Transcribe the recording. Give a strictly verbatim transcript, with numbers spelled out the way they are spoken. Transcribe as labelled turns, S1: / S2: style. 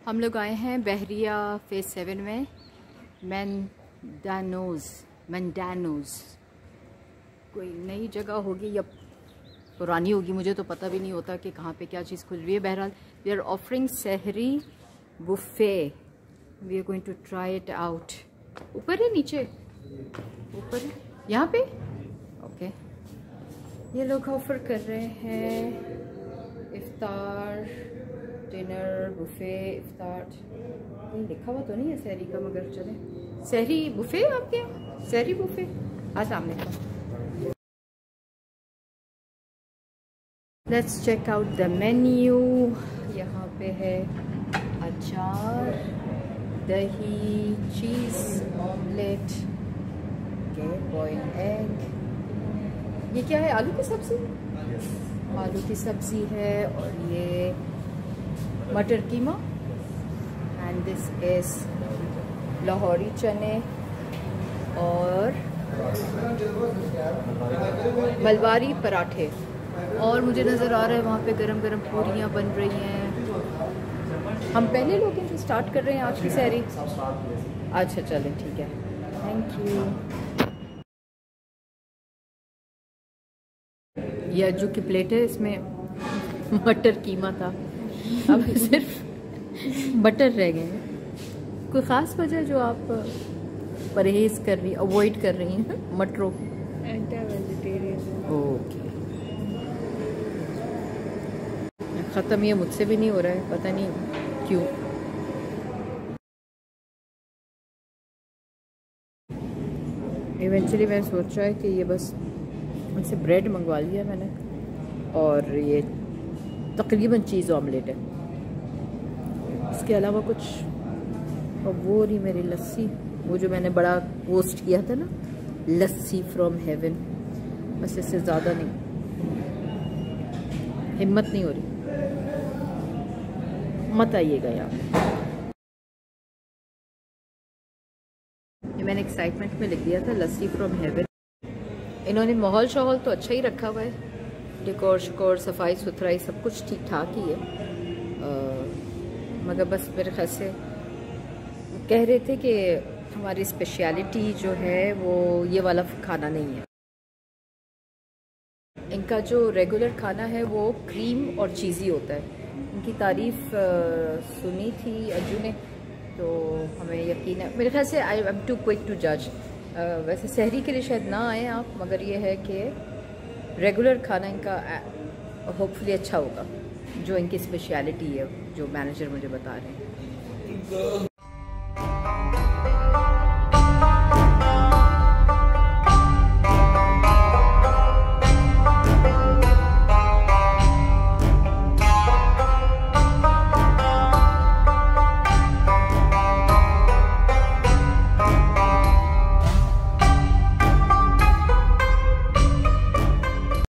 S1: हम लोग आए हैं बहरिया फेज सेवन में मैंडानोज मैंडानोज कोई नई जगह होगी या पुरानी होगी, मुझे तो पता भी नहीं होता कि कहाँ पे क्या चीज़ खुल रही है। बहरहाल वी आर ऑफरिंग सहरी buffet, we are going to try it out. ऊपर है नीचे? ऊपर है, यहाँ पे ओके। ये लोग ऑफर कर रहे हैं इफ्तार डिनर बुफे। इफ्तार कहीं लिखा हुआ तो नहीं है सहरी का, मगर चले सहरी बुफे। आपके यहाँ सहरी बुफे आ सामने का। Let's check out the menu. यहाँ पे है अचार, दही, cheese, omelette, okay, boiled egg. ये क्या है? आलू की सब्ज़ी। आलू की सब्ज़ी है और ये मटर कीमा एंड दिस इज़ लाहौरी चने और मलबारी पराठे। और मुझे नज़र आ रहा है वहाँ पे गरम गरम पूरियाँ बन रही हैं। हम पहले लोग हैं जो स्टार्ट कर रहे हैं आज की सहरी। अच्छा चलें, ठीक है, थैंक यू। ये अज्जू की प्लेट है, इसमें मटर कीमा था, अब सिर्फ बटर रह गए हैं। कोई ख़ास वजह जो आप परहेज़ कर रही, अवॉइड कर रही हैं मटरों?
S2: Anti vegetarian.
S1: ओके, ख़त्म ये मुझसे भी नहीं हो रहा है, पता नहीं क्यों। इवेंचुअली मैंने सोचा है कि ये बस उनसे ब्रेड मंगवा लिया मैंने, और ये तकरीबन चीज़ ऑमलेट है, इसके अलावा कुछ। और वो रही मेरी लस्सी, वो जो मैंने बड़ा पोस्ट किया था ना, लस्सी फ्रॉम हेवन। बस इससे ज़्यादा नहीं, हिम्मत नहीं हो रही। मत आइएगा यहाँ। ये मैंने एक्साइटमेंट में लिख दिया था, लस्सी फ्रॉम हेवन। इन्होंने माहौल शहौल तो अच्छा ही रखा हुआ है, डेकोर शिकोर, सफाई सुथराई सब कुछ ठीक ठाक ही है। आ, मगर बस मेरे ख्याल से कह रहे थे कि हमारी स्पेशलिटी जो है वो ये वाला खाना नहीं है। इनका जो रेगुलर खाना है वो क्रीम और चीज़ी होता है। इनकी तारीफ़ सुनी थी अज्जू ने, तो हमें यकीन है। मेरे ख्याल से I am too quick to जज। वैसे सहरी के लिए शायद ना आए आप, मगर ये है कि रेगुलर खाना इनका होपफुली अच्छा होगा, जो इनकी स्पेशलिटी है, जो मैनेजर मुझे बता रहे हैं।